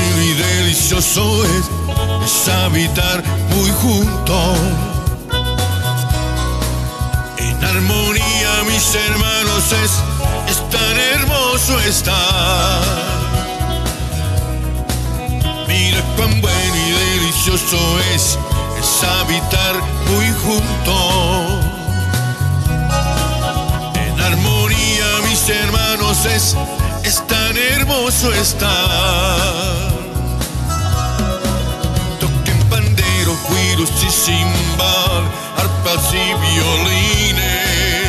bueno y delicioso es habitar muy juntos. En armonía, mis hermanos, es tan hermoso estar. Mira cuán bueno y delicioso es habitar muy juntos. En armonía, mis hermanos, es tan hermoso estar. Toquen pandero, güiros y cimbal, arpas y violines.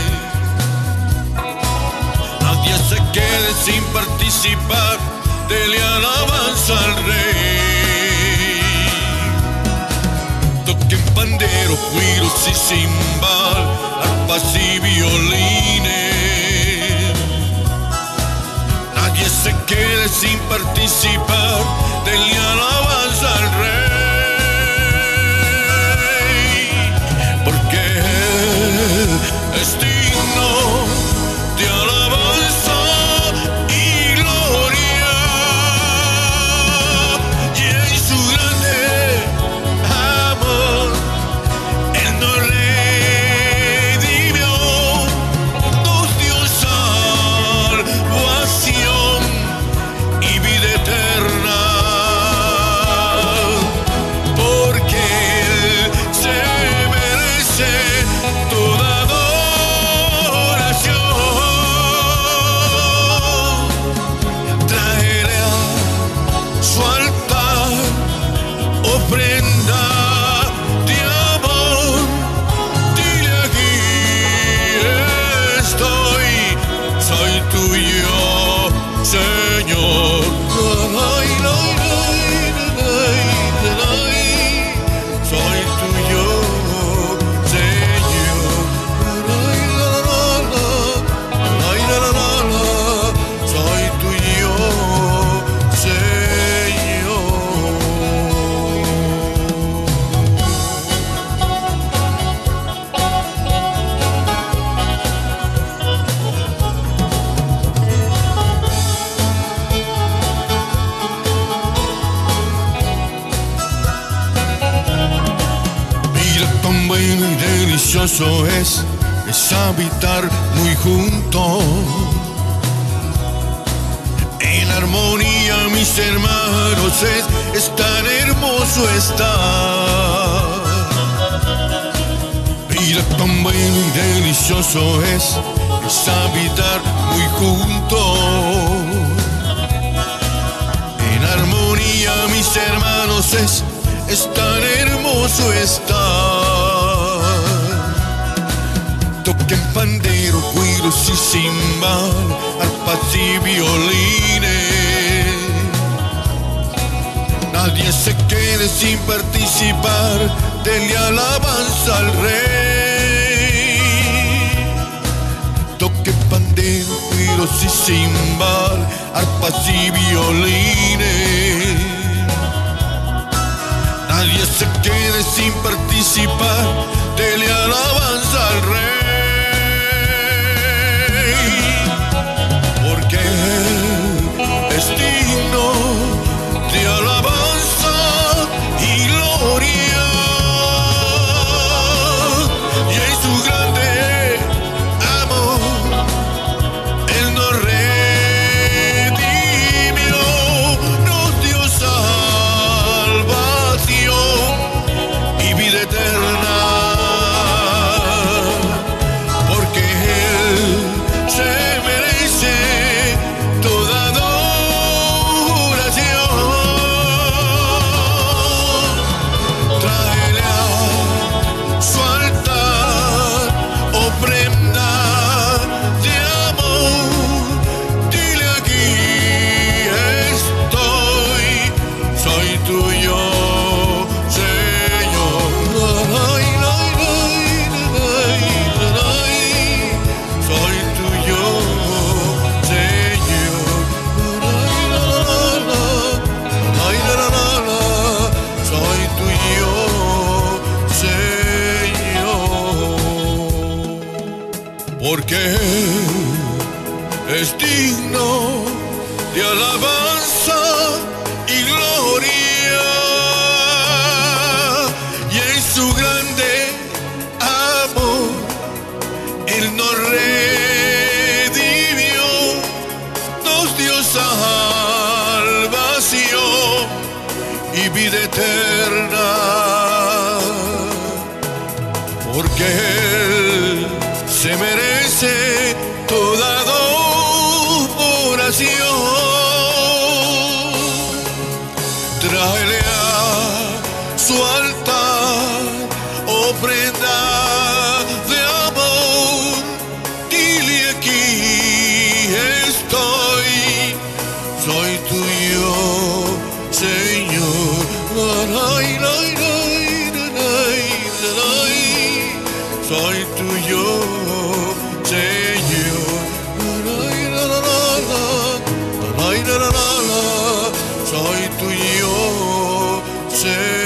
Nadie se quede sin participar, dele alabanza al Rey. Toquen pandero, güiros y cimbal, arpas y violines. Nadie se quede sin participar, denle alabanza al Rey, porque Él es digno de alabanza y gloria, y en su grande amor Él nos redimió, nos dio salvación y vida eterna, porque Él se merece toda adoración. Traeré a su altar ofrenda de amor, dile aquí estoy, soy tuyo, Señor. Soy tuyo, Señor. Soy tuyo, Señor. Mira cuán bueno y delicioso es habitar muy juntos. En armonía, mis hermanos, es tan hermoso estar. Mira cuán bueno y delicioso es habitar muy juntos. En armonía, mis hermanos, es tan hermoso estar. Toquen pandero, güiros y cimbal, arpas y violines. Nadie se quede sin participar, denle alabanza al Rey. Toquen pandero, güiros y cimbal, arpas y violines. Nadie se quede sin participar, dele alabanza al Rey, porque Él es digno de alabanza y gloria, y en su grande amor Él nos redimió, nos dio salvación y vida eterna, porque Él se merece toda adoración. Tráele a su altar ofrenda de amor, dile aquí estoy, soy tuyo, Señor. Soy tuyo, Señor. Soy tuyo, Señor. Porque Él es digno de alabanza y gloria. y vida eterna, porque Él se merece toda adoración. Tráele a su altar ofrenda de amor, dile aquí estoy, soy tuyo, Señor. Ay, ay, ay, ay, ay, soy tuyo, Señor. Ay, la, la, la, la, ay, la, la, la, la, soy tuyo, Señor.